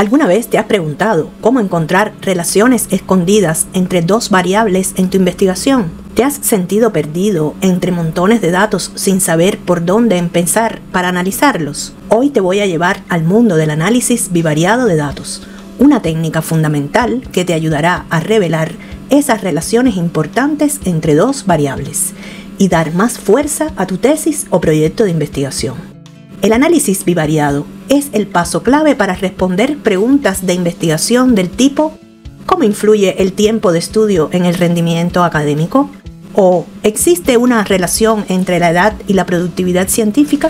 ¿Alguna vez te has preguntado cómo encontrar relaciones escondidas entre dos variables en tu investigación? ¿Te has sentido perdido entre montones de datos sin saber por dónde empezar para analizarlos? Hoy te voy a llevar al mundo del análisis bivariado de datos, una técnica fundamental que te ayudará a revelar esas relaciones importantes entre dos variables y dar más fuerza a tu tesis o proyecto de investigación. El análisis bivariado es el paso clave para responder preguntas de investigación del tipo ¿cómo influye el tiempo de estudio en el rendimiento académico? ¿O existe una relación entre la edad y la productividad científica?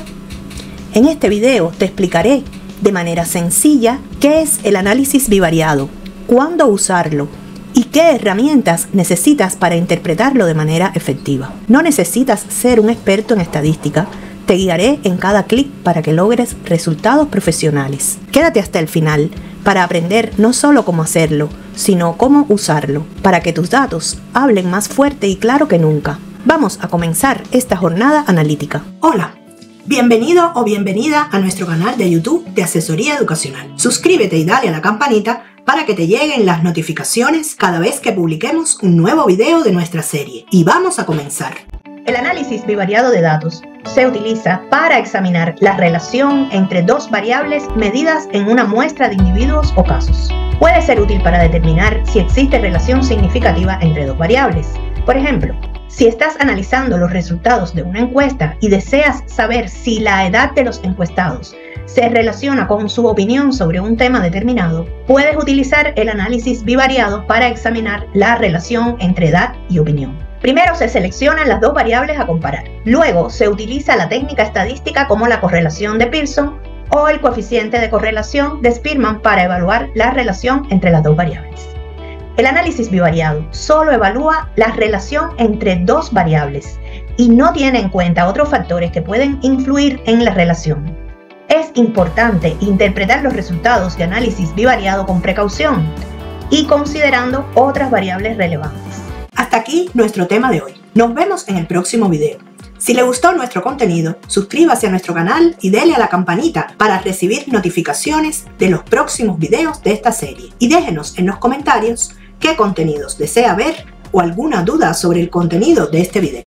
En este video te explicaré de manera sencilla qué es el análisis bivariado, cuándo usarlo y qué herramientas necesitas para interpretarlo de manera efectiva. No necesitas ser un experto en estadística. Te guiaré en cada clic para que logres resultados profesionales. Quédate hasta el final para aprender no solo cómo hacerlo, sino cómo usarlo, para que tus datos hablen más fuerte y claro que nunca. Vamos a comenzar esta jornada analítica. Hola, bienvenido o bienvenida a nuestro canal de YouTube de Asesoría Educacional. Suscríbete y dale a la campanita para que te lleguen las notificaciones cada vez que publiquemos un nuevo video de nuestra serie. Y vamos a comenzar. El análisis bivariado de datos se utiliza para examinar la relación entre dos variables medidas en una muestra de individuos o casos. Puede ser útil para determinar si existe relación significativa entre dos variables. Por ejemplo, si estás analizando los resultados de una encuesta y deseas saber si la edad de los encuestados se relaciona con su opinión sobre un tema determinado, puedes utilizar el análisis bivariado para examinar la relación entre edad y opinión. Primero se seleccionan las dos variables a comparar. Luego se utiliza la técnica estadística como la correlación de Pearson o el coeficiente de correlación de Spearman para evaluar la relación entre las dos variables. El análisis bivariado solo evalúa la relación entre dos variables y no tiene en cuenta otros factores que pueden influir en la relación. Es importante interpretar los resultados de análisis bivariado con precaución y considerando otras variables relevantes. Hasta aquí nuestro tema de hoy. Nos vemos en el próximo video. Si le gustó nuestro contenido, suscríbase a nuestro canal y dele a la campanita para recibir notificaciones de los próximos videos de esta serie. Y déjenos en los comentarios qué contenidos desea ver o alguna duda sobre el contenido de este video.